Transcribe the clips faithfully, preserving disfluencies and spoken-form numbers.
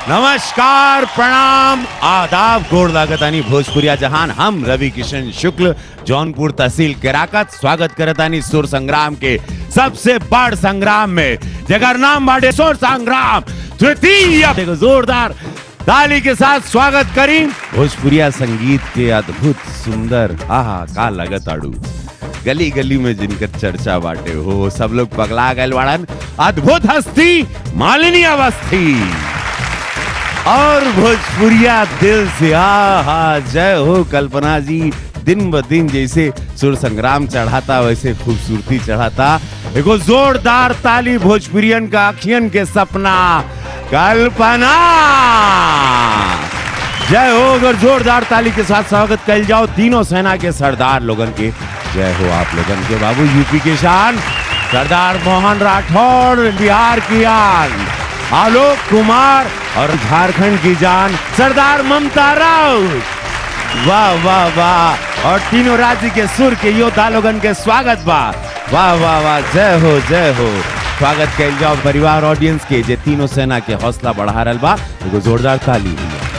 नमस्कार, प्रणाम, आदाब, गोड़ लागतानी भोजपुरिया जहान। हम रवि किशन शुक्ल जौनपुर तहसील केराकत स्वागत करतानी सुर संग्राम के सबसे बड़ संग्राम में, जगर नाम बाटे सुर संग्राम तृतीय। देखो जोरदार ताली के साथ स्वागत करी भोजपुरिया संगीत के अद्भुत सुंदर आहा का लगत आड़ू गली गली में जिनकर चर्चा बाटे हो, सब लोग पगला गए वाड़न। अद्भुत हस्ती मालिनी अवस्थी और भोजपुरिया दिल से आहा जय हो कल्पना जी। दिन ब दिन जैसे सुर संग्राम चढ़ाता वैसे खूबसूरती चढ़ाता। एगो जोरदार ताली भोजपुरियन का अखियन के सपना कल्पना जय हो। अगर जोरदार ताली के साथ स्वागत कल जाओ तीनों सेना के सरदार लोगन के जय हो। आप लोगन के बाबू यूपी के शान सरदार मोहन राठौड़, बिहार की आन आलोक कुमार और झारखंड की जान सरदार ममता राउत। वाह वाह वाह। और तीनों राज्य के सुर के योद्धा लोगन के स्वागत बा। वाह वाह वाह, जय हो जय हो। स्वागत कल जाओ परिवार ऑडियंस के जे तीनों सेना के हौसला बढ़ा रहल बा। एगो जोरदार ताली।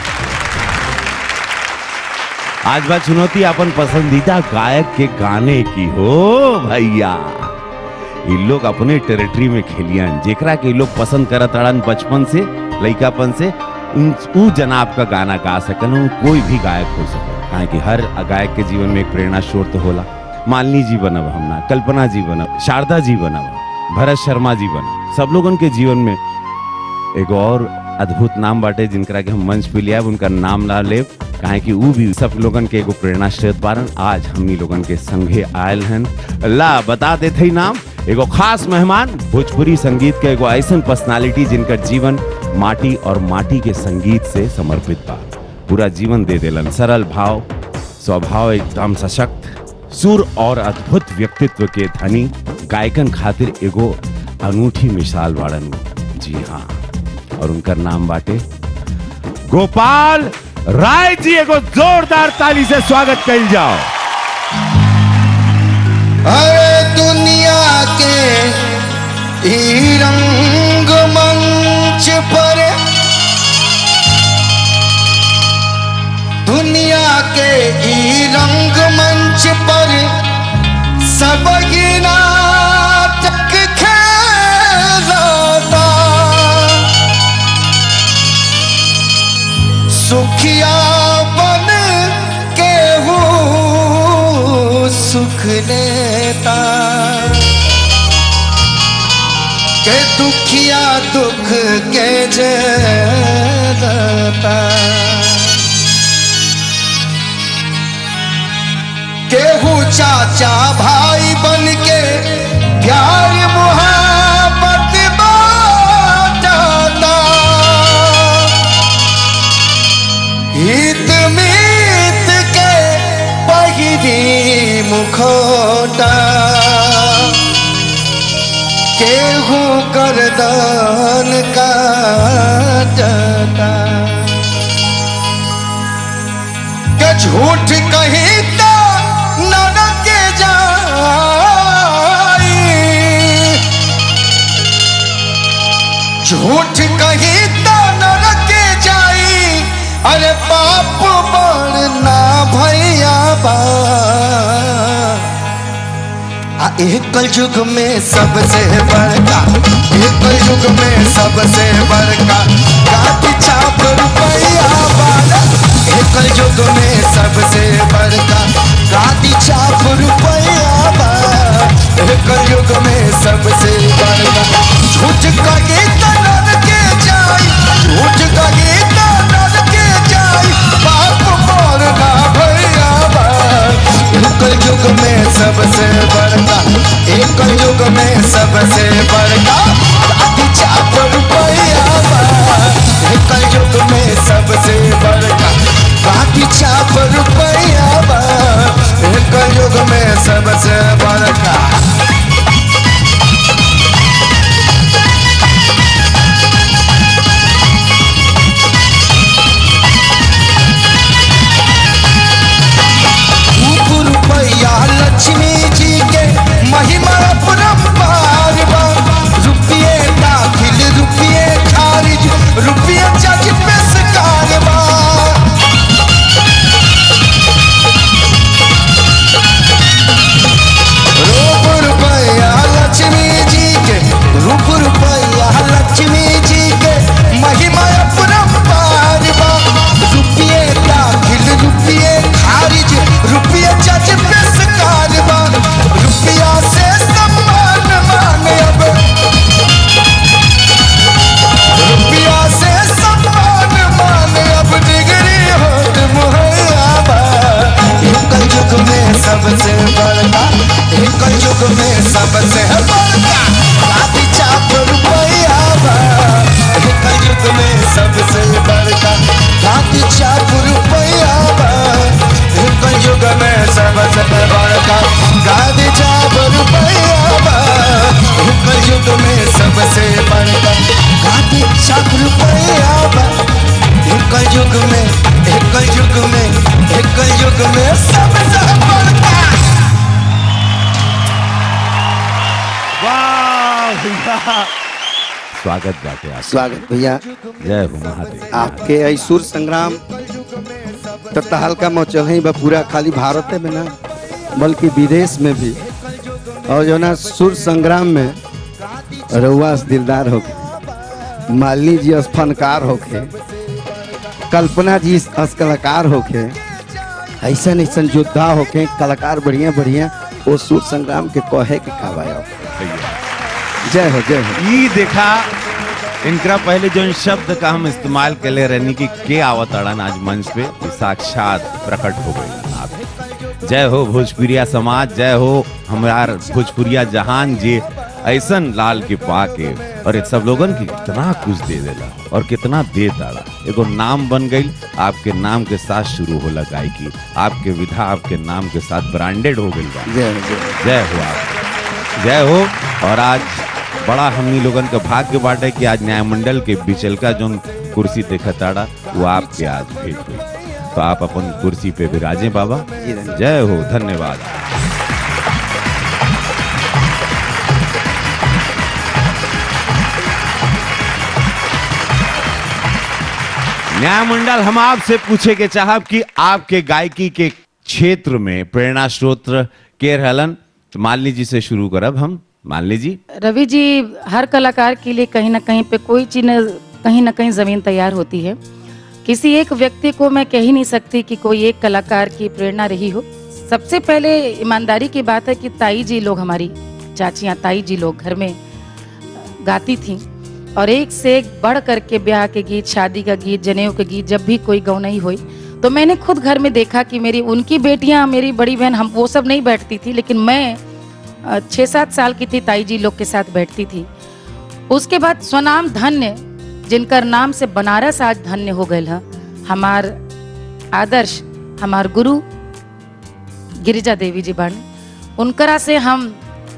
आज बात चुनौती अपन पसंदीदा गायक के गाने की हो भैया। ये लोग अपने टेरिटरी में खेलियन जेकरा के लोग पसंद करत अड़न बचपन से लइकापन से उ जनाब का गाना गा सकन। कोई भी गायक हो सके, काहे कि हर गायक के जीवन में एक प्रेरणा स्रोत तो होला। मालिनी जी बनब हमना, कल्पना जी बनब, शारदा जी बनब, भरत शर्मा जी बनब। सब लोगन के जीवन में एगो और अद्भुत नाम बाटे जिनकरा के हम मंच पे लिया उनका नाम ना लेब, काहे कि ऊ भी सब लोगन के एगो प्रेरणा स्रोत बारन। आज हमनी लोगन के संगे आयल हन। ला बता देते ही नाम एगो खास मेहमान भोजपुरी संगीत के एगो ऐसन पर्सनालिटी जिनका जीवन माटी और माटी के संगीत से समर्पित बा। पूरा जीवन दे देलन। सरल भाव, स्वभाव एकदम सशक्त, सुर और अद्भुत व्यक्तित्व के धनी गायकन खातिर एगो अनूठी मिसाल बाड़न। जी हाँ, और उनका नाम बाटे गोपाल राय जी। एगो जोरदार ताली से स्वागत कइल जाओ। अरे दुनिया के ई रंग मंच पर, दुनिया के ई रंग मंच पर सब ही नाटक खेलता। सुखिया बन के हूँ सुख लेता, के दुखिया दुख के झेलता। केहू चाचा भाई बन के प्यार मुहब्बत बांटता। हित मीत के पहिरी मुखौटा, केहू गर्दन काटता। के झूठ कही तो नरक जाई, झूठ कही तो नरक जाई। अरे पाप बढ़ना भैया बा। एक कलयुग में सबसे बड़का, एक कलयुग में सबसे बड़का काटी छाप रुपया वाला। एक कलयुग में सबसे बड़का काटी छाप रुपया वाला। एक कलयुग में सबसे बड़का झूठ कहे तो नरके जाई, झूठ कहे तो नरके जाई। पाप मोरना भैया बा। एक कलयुग में सबसे बड़का, एक कलयुग में सबसे बड़का काटी छाप रुपया बा। एक कलयुग में सबसे बड़का काटी छाप रुपया बा। एक कलयुग में सबसे बड़का। लक्ष्मी जी के महिमा अपरंपार बा। रुपये दाखिल रुपये खारिज रुपये जज में सबसे बड़का गादी चाप रुपया बा। ए कलयुग में सबसे बड़का गादी चाप रुपया बा। ए कलयुग में सबसे बड़का गादी चाप रुपया बा। ए कलयुग में सबसे बड़का गादी चाप रुपया बा। ए कलयुग में ए कलयुग में ए कलयुग में सबसे बड़का। वाह भैया, स्वागत बाटे आप। स्वागत भैया। जय हो महादेव। आपके ऐसुर संग्राम तो तहलका मचल है पूरा, खाली भारत में ना बल्कि विदेश में भी। और जो ना सुर संग्राम में रउआ दिलदार होके, मालिनी जी फनकार होके, कल्पना जी अस कलाकार होके, ऐसा ऐसा योद्धा होके, कलाकार बढ़िया बढ़िया वो सुर संग्राम के कहे के कावाया। जय हो जय हो। ये देखा इनका पहले जो इन शब्द का हम इस्तेमाल कर ले रहने की के आवत अड़न आज मंच पे साक्षात प्रकट हो गई आप। जय हो भोजपुरिया समाज, जय हो हमार भोजपुरिया जहान जी ऐसन लाल के पाके और सब लोगन की कितना कुछ दे देला और कितना दे दाड़ा। एगो नाम बन गई, आपके नाम के साथ शुरू होला गायकी, आपके विधा आपके नाम के साथ ब्रांडेड हो गई। जय हो आप, जय हो। और आज बड़ा हमनी लोगन का भाग्य बाटे कि आज न्यायमंडल के बिचल का जो कुर्सी देखा ताड़ा वो आपके आज भेंट हुई। तो आप अपन कुर्सी पे विराजे बाबा। जय हो, धन्यवाद। न्यायमंडल, हम आपसे पूछे के चाहब कि आपके गायकी के क्षेत्र में प्रेरणा स्रोत के रहलन। तो मालिनी जी से शुरू करब हम। मालिनी जी। रवि जी, हर कलाकार के लिए कहीं ना कहीं पे कोई चीज कहीं ना कहीं जमीन तैयार होती है। किसी एक व्यक्ति को मैं कह ही नहीं सकती कि कोई एक कलाकार की प्रेरणा रही हो। सबसे पहले ईमानदारी की बात है कि ताई जी लोग, हमारी चाचियाँ ताई जी लोग घर में गाती थीं और एक से एक बढ़ करके ब्याह के गीत, शादी का गीत, जनेऊ के गीत, जब भी कोई गौनई हुई तो मैंने खुद घर में देखा कि मेरी उनकी बेटियां, मेरी बड़ी बहन, हम वो सब नहीं बैठती थी, लेकिन मैं छः सात साल की थी, ताई जी लोग के साथ बैठती थी। उसके बाद स्वनाम धन्य, जिनकर नाम से बनारस आज धन्य हो गए है, हमार आदर्श, हमार गुरु गिरिजा देवी जी बन, उनकरा से हम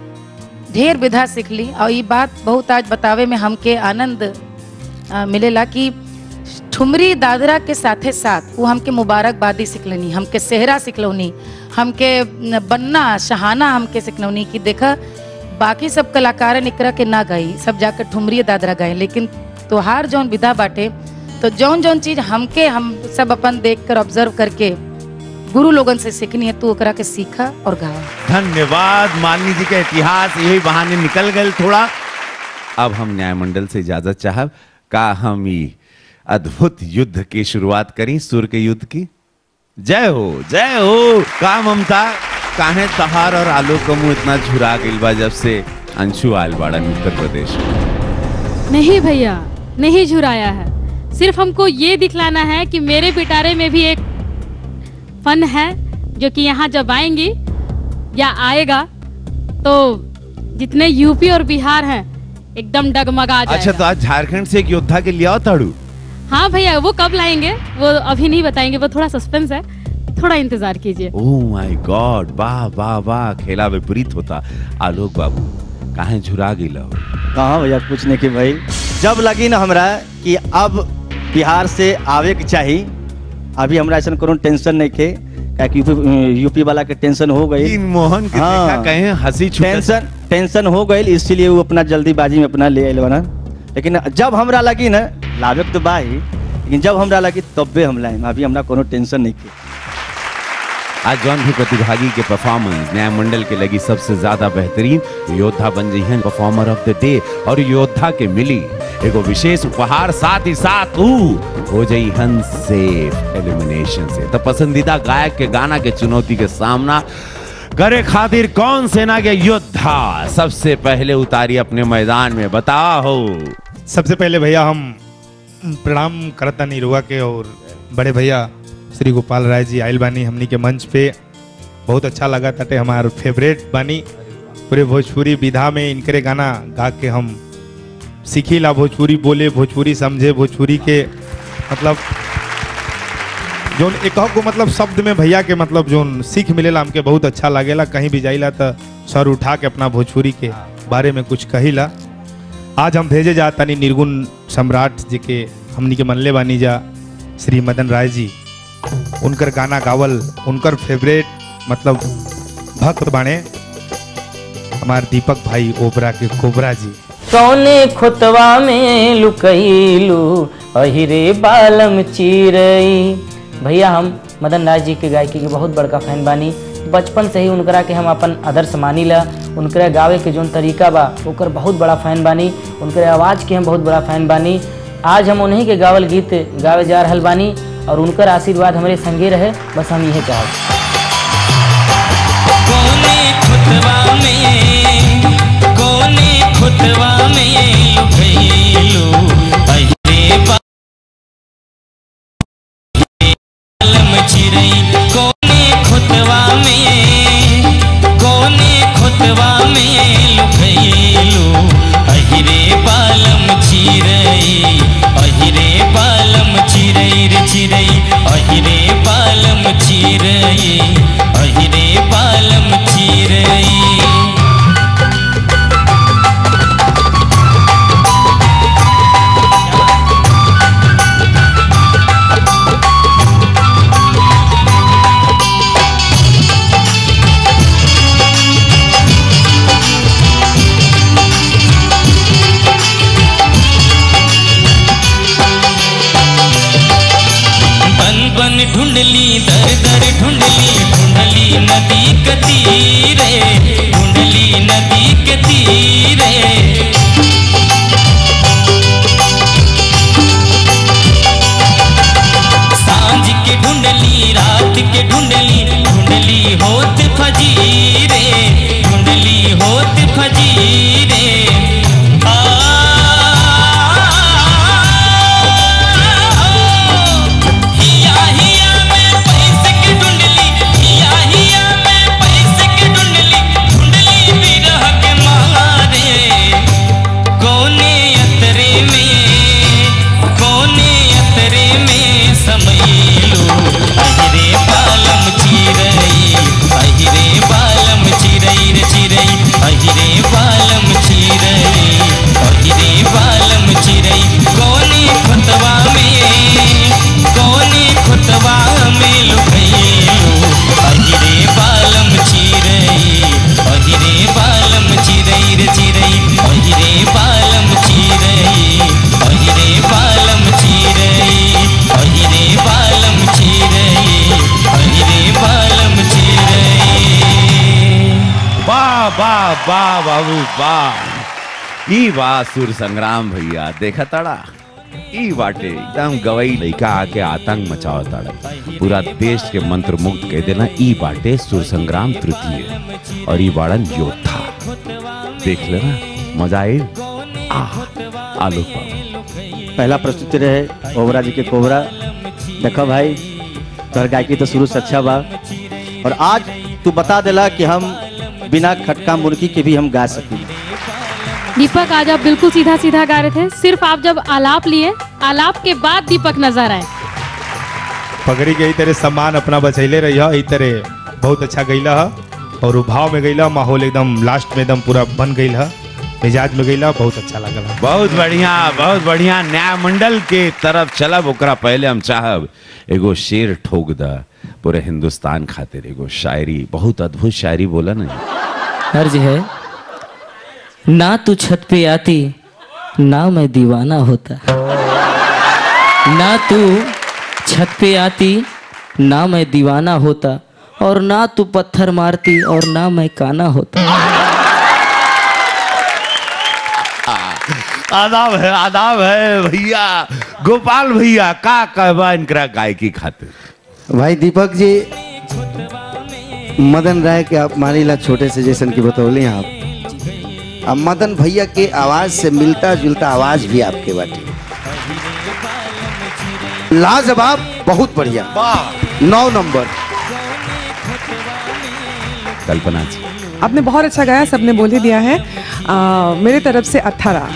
ढेर विधा सीख ली। और ये बात बहुत आज बतावे में हमके आनंद आ, मिलेला कि ठुमरी दादरा के साथे साथ वो हमके मुबारकबादी सिखलनी, हमके सेहरा सिखलौनी, हमके बन्ना शहाना हमके सिखलौनी कि देखा बाकी सब कलाकार निकरा के ना गई, सब जाकर ठुमरी दादरा गए, लेकिन तोहार जौन विधा बाटे तो जौन जौन चीज हमके हम सब अपन देख कर ऑब्जर्व करके गुरु लोगन से सीखनी है, तू ओकरा के सीखा और गावा। धन्यवाद। मालिनी जी का इतिहास यही बहाने निकल गए थोड़ा। अब हम न्यायमंडल से इजाजत चाहब का हम ये अद्भुत युद्ध की शुरुआत करी, सुर के युद्ध की। जय हो जय हो। का ममता काहे तहार और आलोक का मुंह इतना झुरा गइल बा जब से अंशु आयल बाड़ा उत्तर प्रदेश में? नहीं भैया, नहीं झुराया है, सिर्फ हमको ये दिखलाना है कि मेरे पिटारे में भी एक फन है जो कि यहाँ जब आएंगी या आएगा तो जितने यूपी और बिहार हैं एकदम डगमगा जाएगा। अच्छा, तो आज झारखंड से एक योद्धा के लिए आओ ताड़ू। हाँ भैया, वो कब लाएंगे वो अभी नहीं बताएंगे, वो थोड़ा सस्पेंस है, थोड़ा इंतजार कीजिए। ओह माय गॉड, वाह वाह वाह, खेला विपरीत होता। आलोक बाबू काहे झुरा गिला हो? कहाँ भैया पूछने की भाई, जब लगी ना हमरा कि अब बिहार से आवे के चाहिए, अभी हमरा ऐसा कोनो टेंशन नहीं थे, यूपी यूपी वाला के टेंशन हो गई, मोहन के हाँ, देखा कहीं हंसी टेंशन टेंशन हो गई, इसलिए वो अपना जल्दीबाजी में अपना ले आयल बना। लेकिन जब हमरा लगी ना लावे तो बाही, लेकिन जब हमरा लगी तब हम लाए, अभी हमरा कोनो टेंशन नहीं थी। आज जौन भी प्रतिभागी के परफॉर्मेंस न्यायमंडल के लगी सबसे ज्यादा बेहतरीन योद्धा बन गई हैं परफॉर्मर ऑफ द डे, और योद्धा के मिली एगो विशेष उपहार, साथ ही साथ हो जाई हंस से एलिमिनेशन से। तो पसंदीदा गायक के गाना के चुनौती के सामना करे खातिर कौन सेना के योद्धा सबसे पहले उतारी अपने मैदान में, बताओ। सबसे पहले भैया हम प्रणाम करता निरुआ के और बड़े भैया श्री गोपाल राय जी आयल बानी हमनी के मंच पे, बहुत अच्छा लगा ताटे, हमार फेवरेट बानी पूरे भोजपुरी विधा में इनके गाना गा के हम सीखीला, भोजपुरी बोले, भोजपुरी समझे, भोजपुरी के मतलब जोन एक को मतलब शब्द में भैया के मतलब जोन सीख मिलेला हमके बहुत अच्छा लागेला। कहीं भी जाइला तो सर उठा के अपना भोजपुरी के बारे में कुछ कहिला। आज हम भेजे जाता नहीं निर्गुण सम्राट जी के हमनी के मनले बानी जा श्री मदन राय जी, उनकर गाना गावल उनकर फेवरेट मतलब भक्त बाणे हमारे दीपक भाई ओबरा के कोबरा जी। कौने खोतवा में लुकैलू अहिरे बालम चिरई। भैया हम मदन राय जी के गायकी के बहुत बड़का फैन बानी। बचपन से ही उनकरा के हम अपन आदर्श मानीला। उनकरा गावे के जोन तरीका बा ओकर बहुत बड़ा फैन बानी। उनकरे आवाज़ के हम बहुत बड़ा फैन बानी। आज हम उन्हीं के गावल गीत गावे जा रहल बानी और उनकर आशीर्वाद हमारे संगे रहे, बस हम यही चाहब। कोने खुतवा में कोने खुतवा में लुकैलू अहिरे बालम चिरई। कोने खुतवा में कोने खुतवा में लुकैलू अहिरे बालम चिरई। अहिरे बालम चिरई रे चिरई अहिरे बालम चिरई अहिरे बालम चिरई। ढूंढली दर दर ढूंढली ढूंढली नदी के तीरे ढूंढली नदी के तीरे। सांझ के ढूंढली रात के ढूंढली ढूंढली होत फजीरे ढूंढली होत फजीरे। वाह बाबू वाह। ई वाह सुर संग्राम भैया देखा ताड़ा ई बाटे एकदम गवई लइका आके आतंक मचाओ ताड़ा, पूरा देश के मंत्र मुक्त कह देना। ई बाटे सुर संग्राम तृतीय और ई बाड़न योद्धा। देख लेना मजा आए। आलोक पहला प्रस्तुति रहे ओबरा जी के कोबरा। देखो भाई तोहर गायकी तो शुरू से अच्छा बा और आज तू बता देला कि हम बिना खटका मुर्गी के भी हम गा सकी। दीपक आज आप बिल्कुल सीधा सीधा गा रहे थे, सिर्फ आप जब आलाप लिए आलाप के बाद दीपक नजर आए। पगड़ी के तेरे सम्मान अपना बचैले रही तरह बहुत अच्छा गईला और भाव में गईला, माहौल एकदम लास्ट में एकदम पूरा बन गई मिजाज में गईला, बहुत अच्छा लगला। बहुत बढ़िया बहुत बढ़िया। न्याय मंडल के तरफ चलब ओकरा पहले हम चाहब एगो शेर ठोक दा पूरे हिंदुस्तान खातिर। एगो शायरी बहुत अद्भुत शायरी बोला ना। अर्ज है ना तू छत पे आती ना मैं दीवाना होता, ना तू छत पे आती ना मैं दीवाना होता और ना तू पत्थर मारती और ना मैं काना होता। आदाब है आदाब है भैया। गोपाल भैया का कहबा इनकरा गायकी खातिर। भाई दीपक जी मदन राय के आप मानीला छोटे से जैसन की बतौली आप, अब मदन भैया के आवाज से मिलता जुलता आवाज भी आपके बाटे। लाजवाब बहुत बढ़िया। नौ नंबर। कल्पना जी आपने बहुत अच्छा गाया, सबने बोल ही दिया है। आ, मेरे तरफ से अठारह।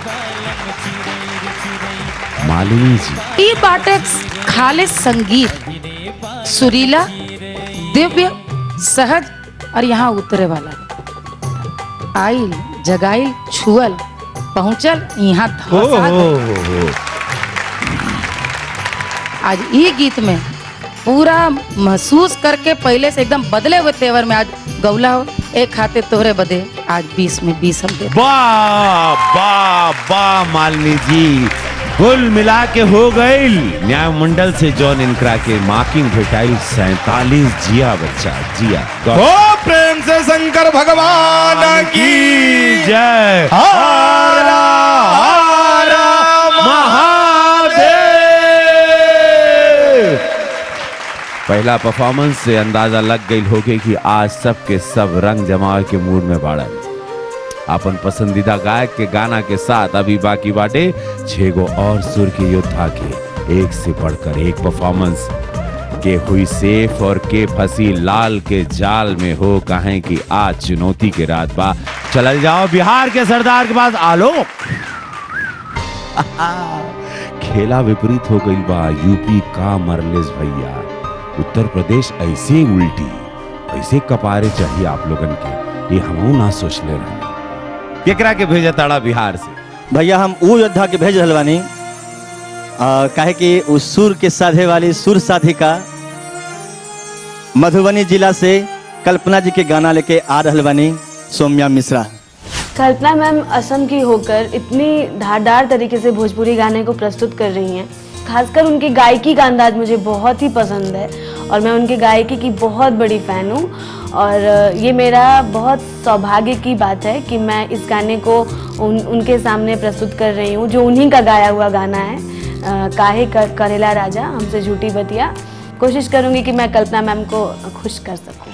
मालिनी जी ये बाटे खालिस संगीत, सुरीला, दिव्य, सहज और यहाँ उतरे वाला। आइल, जगाइल, छुअल, पहुंचल, यहाँ धसा गइल। आज ये गीत में पूरा महसूस करके पहले से एकदम बदले हुए तेवर में आज गौला हो। एक खाते तोहरे बदे आज बीस में बीस हम दे। वाह वाह वाह मालिनी जी, कुल मिला के हो गई न्याय मंडल से जॉन इनकरा के मार्किंग भेटाई सैतालीस। जिया बच्चा जिया। ओ प्रेम से शंकर भगवान की जय। हर हर महादेव। पहला परफॉर्मेंस से अंदाजा लग गई होगी कि आज सब के सब रंग जमाव के मूड में बाड़ल। अपन पसंदीदा गायक के गाना के साथ अभी बाकी बाटे छह गो और सुर के योद्धा के एक से बढ़कर एक परफॉर्मेंस के हुई सेफ और के फंसी लाल के जाल में हो। कहें कि आज चुनौती के रात बा। चल जाओ बिहार के सरदार के पास आलोक। खेला विपरीत हो गई बा। यूपी का मरलेस भैया, उत्तर प्रदेश ऐसे उल्टी ऐसे कपारे चाहिए आप लोगन के, ये हम ना सोच ले रहे। केकरा के भेजा ताड़ा बिहार से? भैया हम वो योद्धा के भेज रहल बानी, काहे कि उस सुर के साधे वाली सुर साधिका मधुबनी जिला से कल्पना जी के गाना लेके आ रहल बानी, सौम्या मिश्रा। कल्पना मैम असम की होकर इतनी धारदार तरीके से भोजपुरी गाने को प्रस्तुत कर रही हैं। खासकर उनकी गायकी का अंदाज मुझे बहुत ही पसंद है और मैं उनकी गायकी की बहुत बड़ी फ़ैन हूँ। और ये मेरा बहुत सौभाग्य की बात है कि मैं इस गाने को उन, उनके सामने प्रस्तुत कर रही हूँ, जो उन्हीं का गाया हुआ गाना है। आ, काहे कर करेला राजा हमसे झूठी बतिया। कोशिश करूँगी कि मैं कल्पना मैम को खुश कर सकूँ।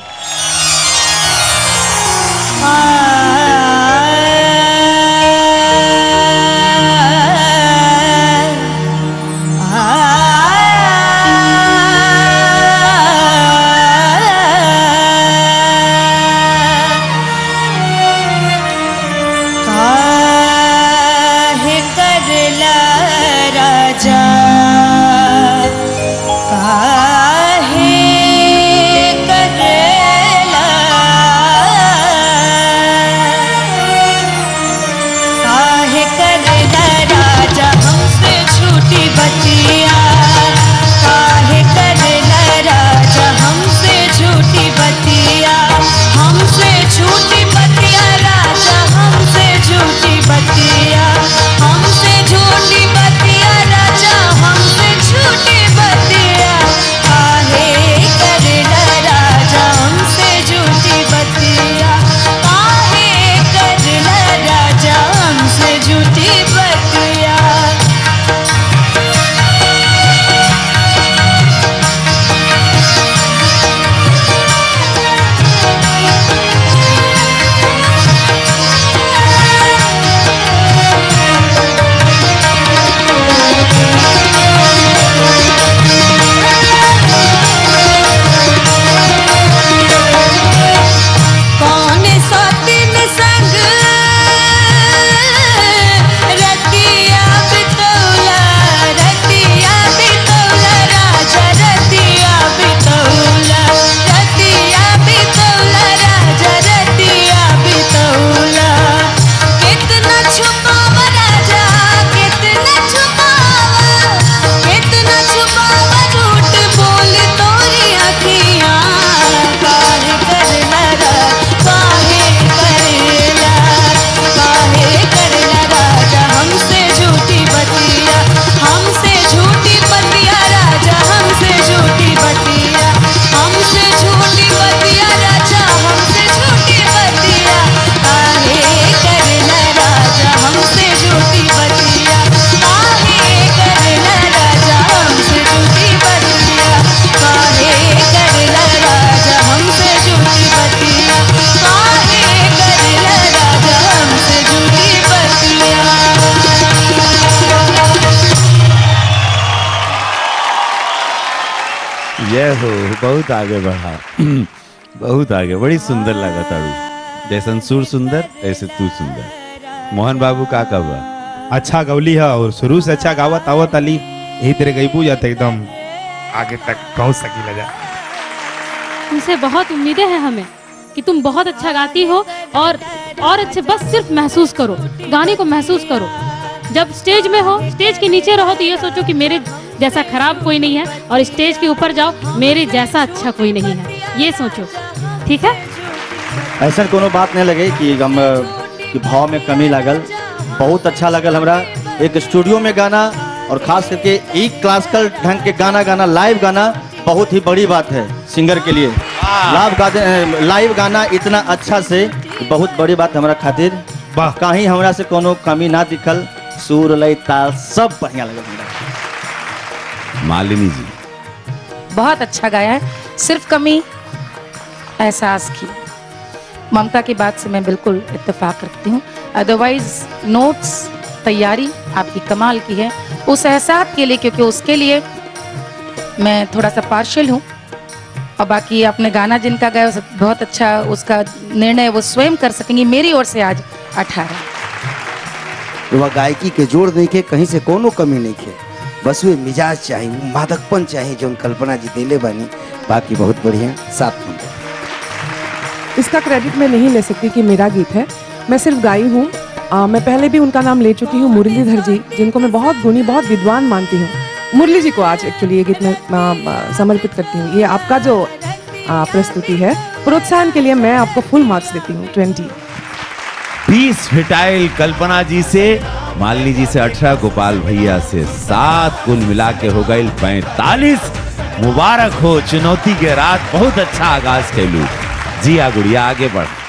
ये हो बहुत आगे बढ़ा, बहुत आगे, बड़ी सुंदर लगा ताड़ू। जैसन सुर सुंदर ऐसे तू सुंदर। मोहन बाबू का कबा अच्छा गवली है और शुरू से अच्छा गावत आवत अली यही तेरे गईबू जाते एकदम आगे तक पहुंच सकी लगा। तुमसे बहुत उम्मीदें हैं हमें कि तुम बहुत अच्छा गाती हो और और अच्छे, बस सिर्फ महसूस करो, गाने को महसूस करो। जब स्टेज में हो, स्टेज के नीचे रहो तो ये सोचो कि मेरे जैसा खराब कोई नहीं है, और स्टेज के ऊपर जाओ मेरे जैसा अच्छा कोई नहीं है, ये सोचो, ठीक है? ऐसा कोनो बात नहीं लगे कि हम कि भाव में कमी लागल। बहुत अच्छा लगल हमरा एक स्टूडियो में गाना, और खास करके एक क्लासिकल ढंग के गाना गाना, लाइव गाना बहुत ही बड़ी बात है सिंगर के लिए। लाइव गाने लाइव गाना इतना अच्छा से बहुत बड़ी बात हमारा खातिर। कहीं हमरा से कोनो कमी ना दिखल, सुर लय ताल सब बढ़िया लगल हमरा। मालिनी जी बहुत अच्छा गाया है, सिर्फ कमी एहसास की। ममता की बात से मैं बिल्कुल इत्तेफाक रखती हूँ। अदरवाइज नोट्स तैयारी आपकी कमाल की है, उस एहसास के लिए, क्योंकि उसके लिए मैं थोड़ा सा पार्शियल हूँ। और बाकी आपने गाना जिनका गाया बहुत अच्छा, उसका निर्णय वो स्वयं कर सकेंगी। मेरी ओर से आज अठारह। वह गायकी के जोड़ नहीं के, कहीं से कोनो कमी नहीं के, बस वे मिजाज चाहिए, वो मादकपन चाहिए जो कल्पना जी दिले बनी। बाकी बहुत बढ़िया, सात नंबर। इसका क्रेडिट मैं नहीं ले सकती कि मेरा गीत है, मैं सिर्फ गाई हूँ। मैं पहले भी उनका नाम ले चुकी हूँ, मुरलीधर जी, जिनको मैं बहुत गुणी, बहुत विद्वान मानती हूँ। मुरली जी को आज एक्चुअली ये गीत मैं समर्पित करती हूँ। ये आपका जो आ, प्रस्तुति है, प्रोत्साहन के लिए मैं आपको फुल मार्क्स देती हूँ, ट्वेंटी। बीस फिटाइल कल्पना जी से, मालिनी जी से अठारह, गोपाल भैया से सात, कुल मिला के हो गए पैंतालीस। मुबारक हो, चुनौती के रात बहुत अच्छा आगाज कैलू। जी आ गुड़िया, आगे बढ़।